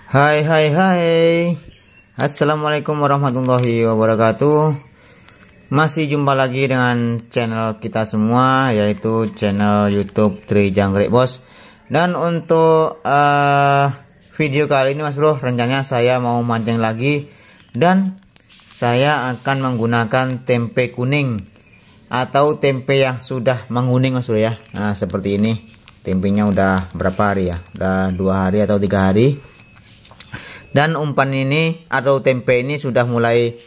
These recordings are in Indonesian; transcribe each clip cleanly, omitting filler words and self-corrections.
Hai hai hai. Assalamualaikum warahmatullahi wabarakatuh. Masih jumpa lagi dengan channel kita semua, yaitu channel YouTube Trijangkrik Bos. Dan untuk video kali ini Mas Bro, rencananya saya mau mancing lagi. Dan saya akan menggunakan tempe kuning atau tempe yang sudah menguning Mas Bro ya. Nah seperti ini. Tempenya udah berapa hari ya? Udah 2 hari atau 3 hari. Dan umpan ini atau tempe ini sudah mulai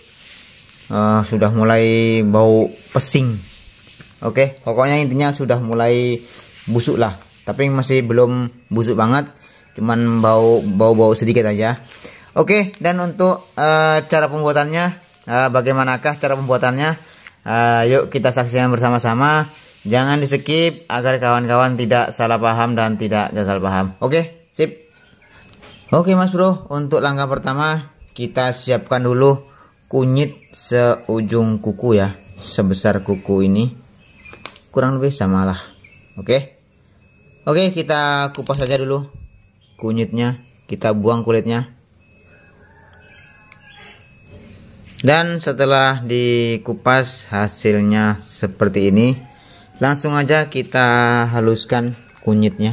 bau pesing. Oke, pokoknya intinya sudah mulai busuk lah. Tapi masih belum busuk banget, cuman bau sedikit aja. Oke, dan untuk cara pembuatannya, bagaimanakah cara pembuatannya? Yuk kita saksikan bersama-sama. Jangan di skip agar kawan-kawan tidak salah paham dan tidak gagal paham. Oke, sip. Oke Mas Bro, untuk langkah pertama kita siapkan dulu kunyit seujung kuku ya, sebesar kuku ini, kurang lebih samalah. Oke, kita kupas saja dulu kunyitnya, kita buang kulitnya. Dan setelah dikupas hasilnya seperti ini, langsung aja kita haluskan kunyitnya.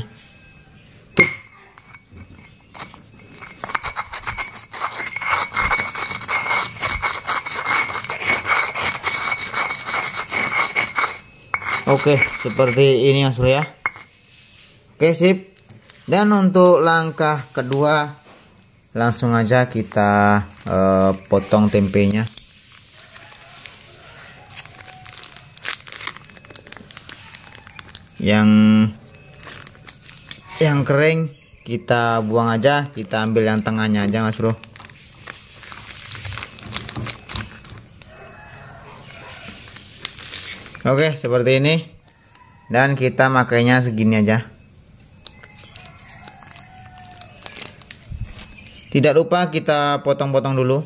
Oke, seperti ini Mas Bro ya. Oke, sip. Dan untuk langkah kedua, langsung aja kita potong tempenya. Yang kering kita buang aja, kita ambil yang tengahnya aja Mas Bro. Oke, seperti ini. Dan kita makainya segini aja. Tidak lupa kita potong-potong dulu.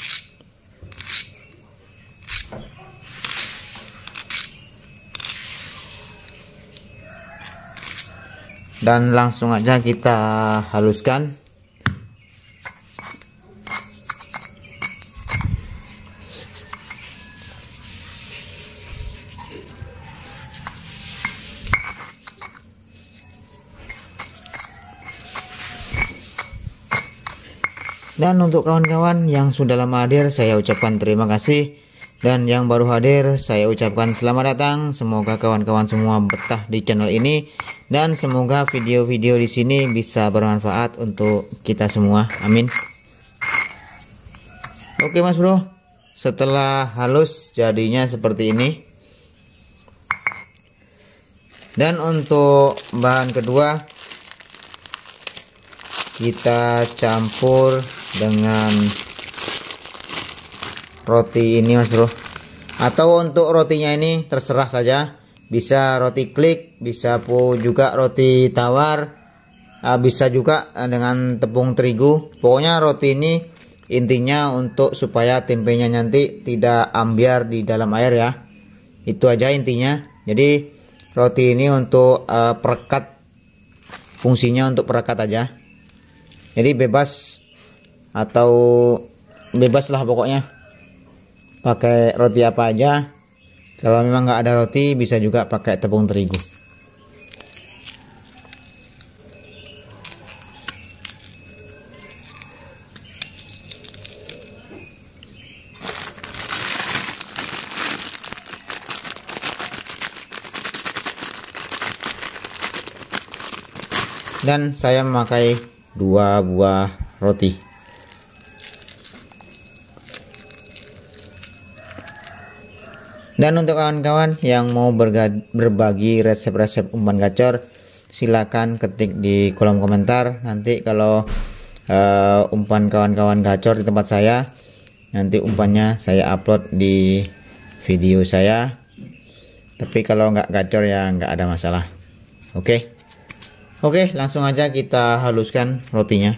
Dan langsung aja kita haluskan. Dan untuk kawan-kawan yang sudah lama hadir, saya ucapkan terima kasih. Dan yang baru hadir, saya ucapkan selamat datang. Semoga kawan-kawan semua betah di channel ini. Dan semoga video-video di sini bisa bermanfaat untuk kita semua. Amin. Oke Mas Bro, setelah halus jadinya seperti ini. Dan untuk bahan kedua, kita campur dengan roti ini Mas Bro. Atau untuk rotinya ini terserah saja, bisa roti klik, bisa juga roti tawar, bisa juga dengan tepung terigu. Pokoknya roti ini intinya untuk supaya tempenya nanti tidak ambiar di dalam air ya. Itu aja intinya. Jadi roti ini untuk perekat, fungsinya untuk perekat aja. Jadi bebas lah pokoknya, pakai roti apa aja. Kalau memang nggak ada roti, bisa juga pakai tepung terigu. Dan saya memakai 2 buah roti. Dan untuk kawan-kawan yang mau berbagi resep-resep umpan gacor, silakan ketik di kolom komentar. Nanti kalau umpan kawan-kawan gacor di tempat saya, nanti umpannya saya upload di video saya. Tapi kalau nggak gacor ya nggak ada masalah. Oke, langsung aja kita haluskan rotinya.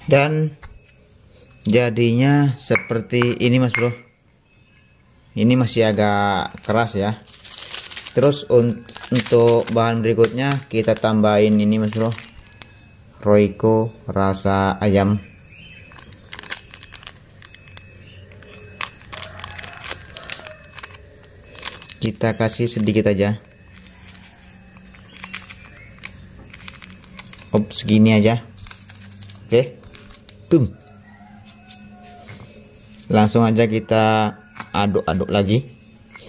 Dan jadinya seperti ini mas bro. Ini masih agak keras ya. Terus untuk bahan berikutnya kita tambahin ini mas bro, Royco rasa ayam. Kita kasih sedikit aja. Segini aja. Oke. Boom. Langsung aja kita aduk-aduk lagi.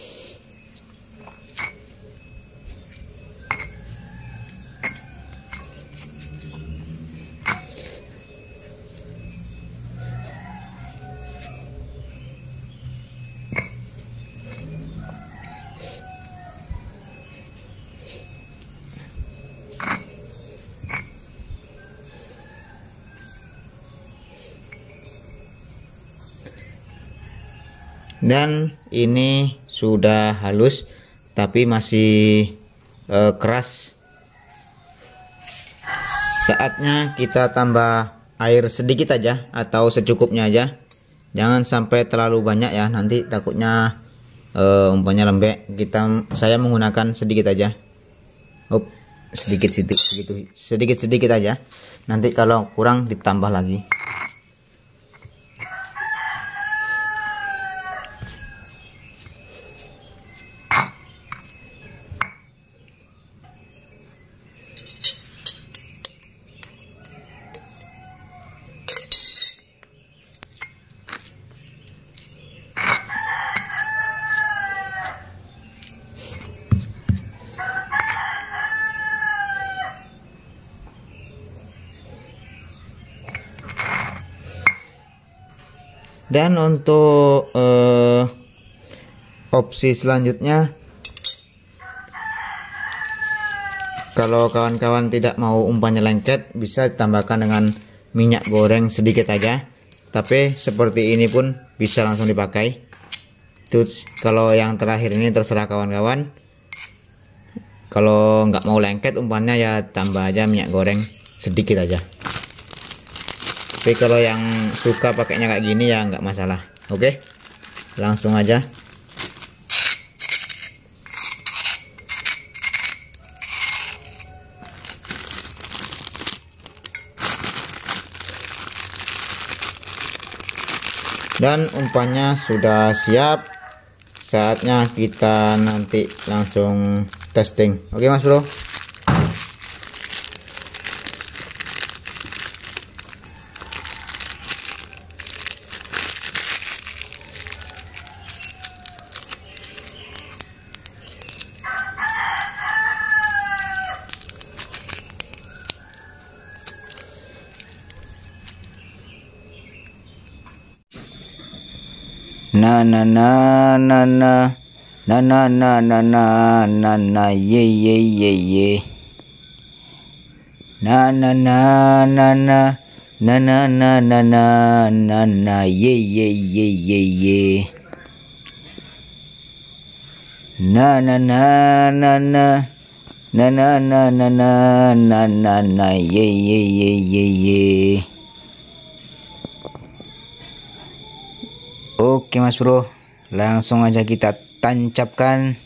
Dan ini sudah halus tapi masih keras. Saatnya kita tambah air sedikit aja atau secukupnya aja, jangan sampai terlalu banyak ya, nanti takutnya umpamanya lembek. Saya menggunakan sedikit aja. Sedikit aja, nanti kalau kurang ditambah lagi. Dan untuk opsi selanjutnya, kalau kawan-kawan tidak mau umpannya lengket, bisa ditambahkan dengan minyak goreng sedikit aja. Tapi seperti ini pun bisa langsung dipakai. Terus kalau yang terakhir ini terserah kawan-kawan. Kalau nggak mau lengket umpannya ya tambah aja minyak goreng sedikit aja. Tapi kalau yang suka pakainya kayak gini ya nggak masalah. Oke, langsung aja. Dan umpannya sudah siap. Saatnya kita nanti langsung testing. Oke mas bro. Na na na na na na na na na na na na ye ye ye ye na na na na na na na na na na na na ye ye ye ye ye na na na na na na na na na na na na ye ye ye ye ye. Oke mas bro, langsung aja kita tancapkan.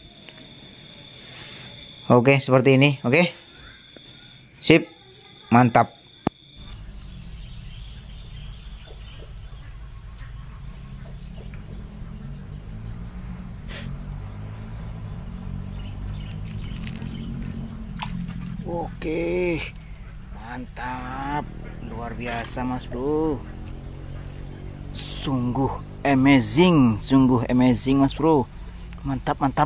Oke seperti ini. Oke, sip, mantap. Oke, mantap, luar biasa mas bro. Sungguh amazing mas bro. Mantap mantap.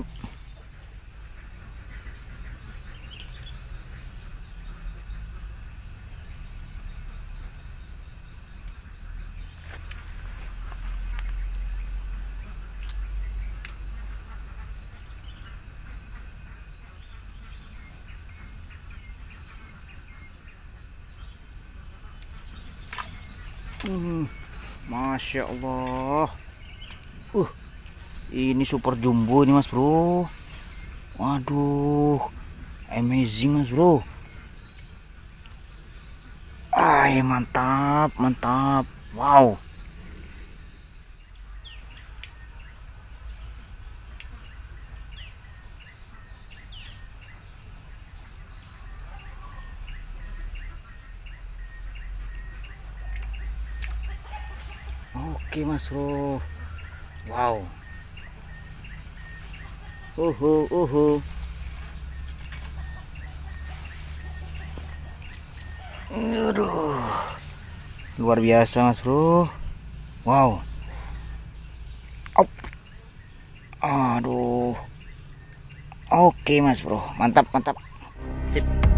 Masya Allah. Ini super jumbo ini mas bro. Waduh, amazing mas bro. Wah, mantap, mantap. Wow. Oke, Mas Bro. Wow. Aduh. Luar biasa, Mas Bro. Wow. Op. Aduh. Oke, Mas Bro. Mantap, mantap. Sip.